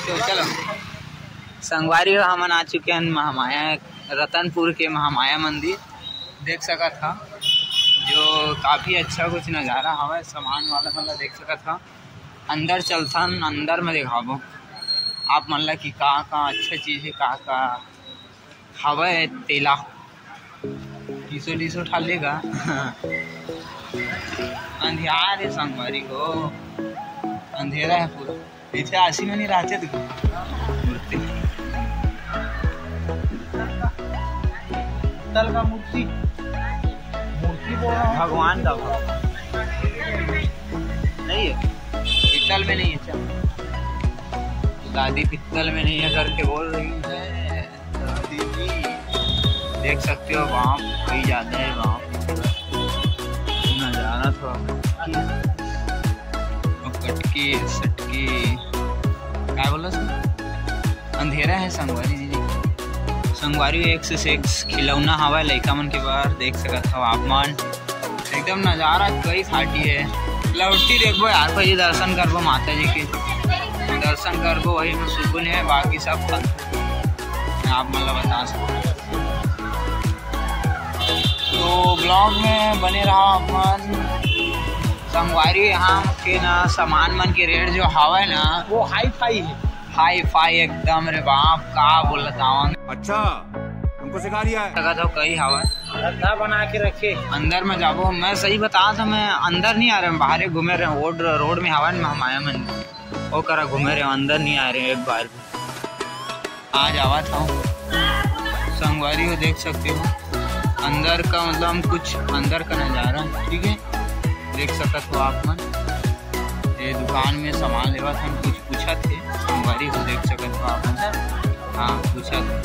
तो चलो संगवारी हम आ चुके हैं महामाया रतनपुर के महामाया मंदिर देख सका था, जो काफ़ी अच्छा कुछ नज़ारा हवा सामान वाला मतलब देख सका था। अंदर चलता अंदर में दिखाबो आप मतलब कि का अच्छा चीज़ है का हवा है तेला टीसो उठा लेगा। अंधियार है संगवारी को, अंधेरा है पूरा, पीछे आशी में नहीं रहते तो मूर्ति का मूर्ति भगवान का नहीं है, पित्तल में नहीं है। चल दादी पित्तल में नहीं है करके बोल रही है दादी जी। देख सकते हो वहाँ कहीं जाते हैं, वहाँ नज़ारा थोड़ा कटके सटके क्या बोला अंधेरा है। संगवारी जी संगवारी एक से एक खिलौना हवा लड़का मन के बाहर देख सकते हो आप मन, एकदम नज़ारा कई फाटी है। लौटी देखो यार भाई, दर्शन करबो माता जी के दर्शन करबो, वही में सुकून है, बाकी सब आप मतलब बता सकते। तो ब्लॉग में बने रहा अपन। संगवारी यहाँ के ना सामान मन के रेट जो हवा है ना वो हाई फाई एकदम रे बाप का बोलता हूँ। अच्छा हमको सिखा दिया है। लगा था कई हवा धंधा बना के रखे अंदर में जाबो। मैं सही बता था, मैं अंदर नहीं आ रहे, बाहर घूमे रहे रोड में हवा महामाया मंदिर वो करा घूमे रहे, अंदर नहीं आ रहे। एक बार आज आवा था संगवारी को देख सकते हो अंदर का मतलब कुछ अंदर का नज़ारा ठीक है देख सकते हो आप मन। ये दुकान में सामान लेवा था, कुछ पूछा थे संगवारी को देख सकते हो आप मन। हाँ पूछा था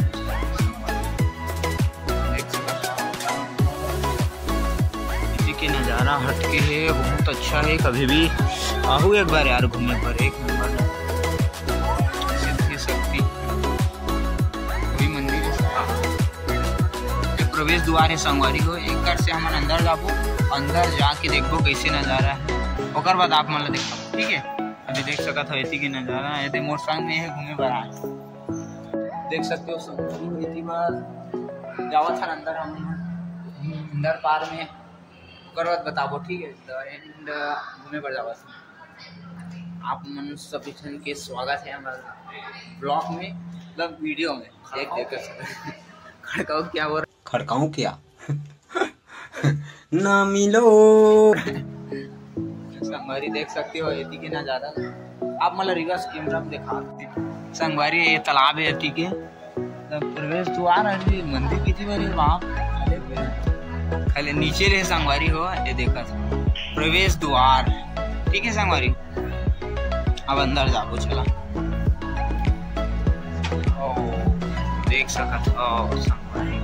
देख सकते इसी के नज़ारा हटके है, बहुत अच्छा है। कभी भी आहू एक बार यार घूमने पर, एक नंबर सिद्धि शक्ति वही मंदिर है। एक प्रवेश द्वार है संगवारी को, एक कर से हम अंदर जाबो, अंदर जाके देखो कैसे नज़ारा है, ओकर बाद आप मतलब देखो ठीक है। अभी देख सकते हो ऐसी की नज़ारा है, यदि मोर संग में है घूमे पर आए देख सकते हो। संगवारी बार जावा था अंदर, हम अंदर पार में ओकर बाद बताबो ठीक है। एंड घूमे पर जावा आप मन सभी जन के स्वागत है हमारे ब्लॉग में मतलब वीडियो में देख खड़काऊ क्या बोल खड़काऊं क्या ना मिलो। संगवारी देख सकते हो यदि के नज़ारा आप मतलब रिवर्स कैमरा में दिखा संगवारी ये तालाब है ठीक है। प्रवेश द्वार है मंदिर की थी वहाँ खाली नीचे रहे संगवारी हो, ये देखा प्रवेश द्वार ठीक है संगवारी। अब अंदर जाओ चला देख सकत हो संगवारी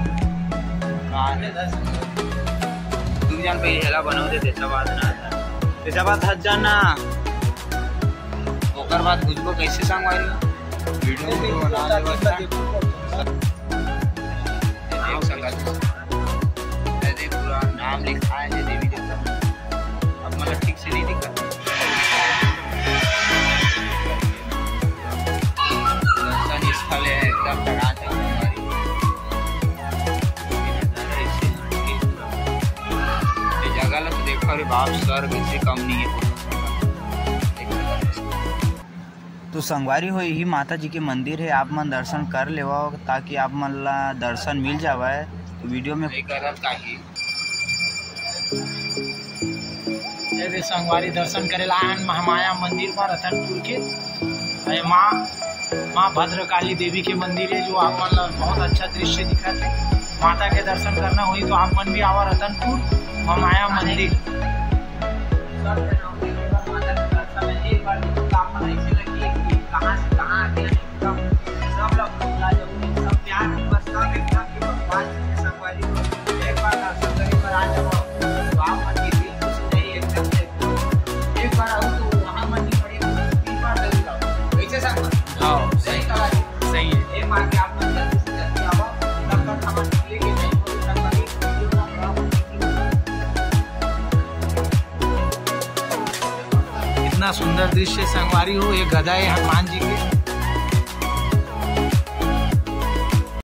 तुम जान पे हेला बनाओ तेजा बात हज जाना ओकर बाद बुझबो कैसे संगवारी वीडियो बना देख सकत पूरा नाम लिखा है देवी देवता अब मतलब ठीक से नहीं दिखा। दर्शन स्थल है एकदम जगह तो देखो अरे बाप स्वर्ग से कम नहीं है। तो संगवारी हो यही माता जी के मंदिर है, आप मन दर्शन कर लेवा ताकि आप मन ला दर्शन मिल जावे। तो वीडियो में संगवारी दर्शन करेला महामाया मंदिर पर रतनपुर के माँ भद्रकाली देवी के मंदिर है, जो आप मन बहुत अच्छा दृश्य दिखा थे। माता के दर्शन करना हुई तो आप मन भी आवा रतनपुर महामाया मंदिर। कहाँ से कहाँ आते हैं सब लोग सब प्यार की बस्ता में भगवान संगवारी को एक बार दर्शन करने पर आ जाओ तो आप मन की दिल खुश नहीं एकदम से एक बार आओ तो वहाँ मन की पड़ी 3 बार जरूर आओ कैसे संगवारी सही कहा सही है। एक बार के आप मन जल्दी से जल्दी आओ तब तक हम लेके नहीं इतना सुंदर दृश्य संगवारी हो। एक गदा है हनुमान जी के